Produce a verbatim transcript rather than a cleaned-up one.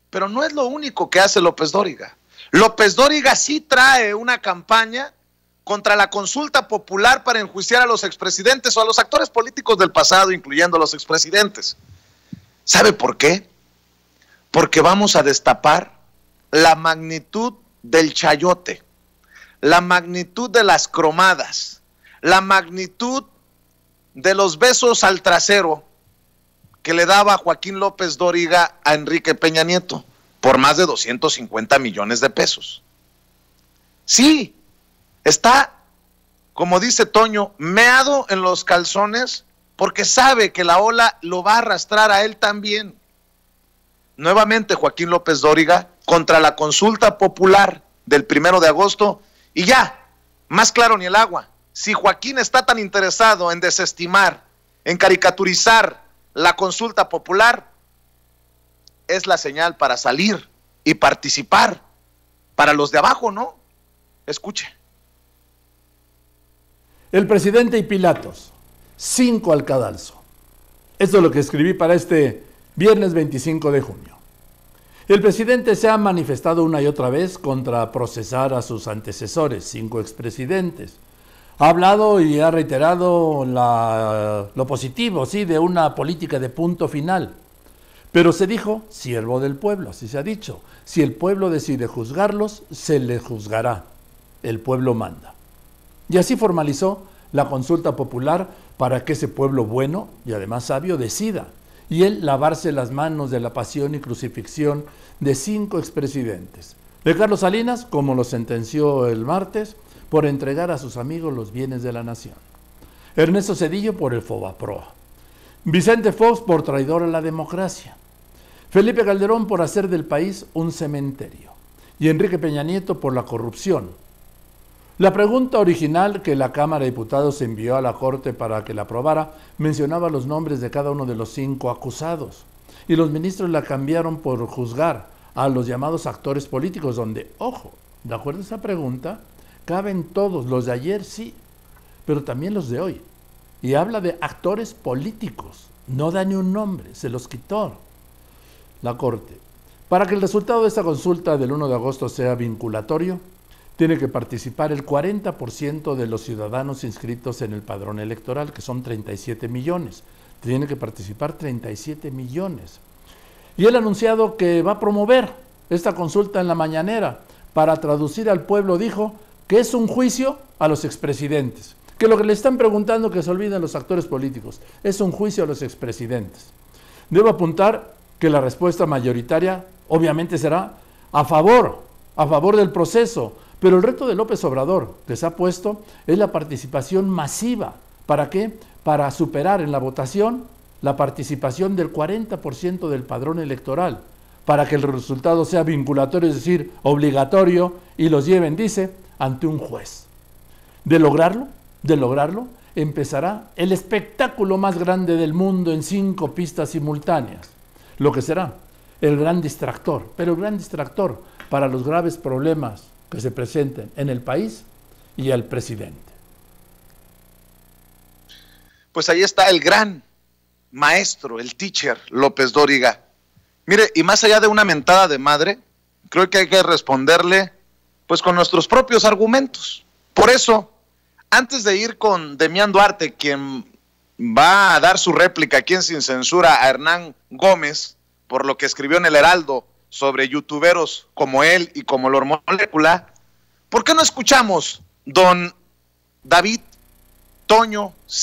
Pero no es lo único que hace López Dóriga. López Dóriga sí trae una campaña contra la consulta popular para enjuiciar a los expresidentes o a los actores políticos del pasado, incluyendo a los expresidentes. ¿Sabe por qué? Porque vamos a destapar la magnitud del chayote, la magnitud de las cromadas, la magnitud de los besos al trasero que le daba Joaquín López Dóriga a Enrique Peña Nieto por más de doscientos cincuenta millones de pesos. Sí, está, como dice Toño, meado en los calzones porque sabe que la ola lo va a arrastrar a él también. Nuevamente Joaquín López Dóriga contra la consulta popular del primero de agosto y ya, más claro ni el agua. Si Joaquín está tan interesado en desestimar, en caricaturizar la consulta popular, es la señal para salir y participar. Para los de abajo, ¿no? Escuche. El presidente y Pilatos, cinco al cadalso. Esto es lo que escribí para este viernes veinticinco de junio. El presidente se ha manifestado una y otra vez contra procesar a sus antecesores, cinco expresidentes. Ha hablado y ha reiterado la, lo positivo, sí, de una política de punto final. Pero se dijo, siervo del pueblo, así se ha dicho. Si el pueblo decide juzgarlos, se le juzgará. El pueblo manda. Y así formalizó la consulta popular para que ese pueblo bueno y además sabio decida. Y él lavarse las manos de la pasión y crucifixión de cinco expresidentes. De Carlos Salinas, como lo sentenció el martes, por entregar a sus amigos los bienes de la nación. Ernesto Zedillo por el Fobaproa. Vicente Fox por traidor a la democracia. Felipe Calderón por hacer del país un cementerio. Y Enrique Peña Nieto por la corrupción. La pregunta original que la Cámara de Diputados envió a la Corte para que la aprobara mencionaba los nombres de cada uno de los cinco acusados. Y los ministros la cambiaron por juzgar a los llamados actores políticos, donde, ojo, de acuerdo a esa pregunta, caben todos, los de ayer sí, pero también los de hoy. Y habla de actores políticos, no da ni un nombre, se los quitó la Corte. Para que el resultado de esta consulta del uno de agosto sea vinculatorio, tiene que participar el cuarenta por ciento de los ciudadanos inscritos en el padrón electoral, que son treinta y siete millones. Tiene que participar treinta y siete millones. Y él ha anunciado que va a promover esta consulta en la mañanera. Para traducir al pueblo dijo que es un juicio a los expresidentes. Que lo que le están preguntando, que se olviden los actores políticos, es un juicio a los expresidentes. Debo apuntar que la respuesta mayoritaria obviamente será a favor, a favor del proceso, pero el reto de López Obrador que se ha puesto es la participación masiva. ¿Para qué? Para superar en la votación la participación del cuarenta por ciento del padrón electoral, para que el resultado sea vinculatorio, es decir, obligatorio, y los lleven, dice, ante un juez. De lograrlo, de lograrlo, empezará el espectáculo más grande del mundo en cinco pistas simultáneas, lo que será el gran distractor, pero el gran distractor para los graves problemas que se presenten en el país y al presidente. Pues ahí está el gran maestro, el teacher López Dóriga. Mire, y más allá de una mentada de madre, creo que hay que responderle pues con nuestros propios argumentos. Por eso, antes de ir con Demián Duarte, quien va a dar su réplica aquí en Sin Censura a Hernán Gómez, por lo que escribió en el Heraldo sobre youtuberos como él y como Lord Molécula, ¿por qué no escuchamos, don David Toño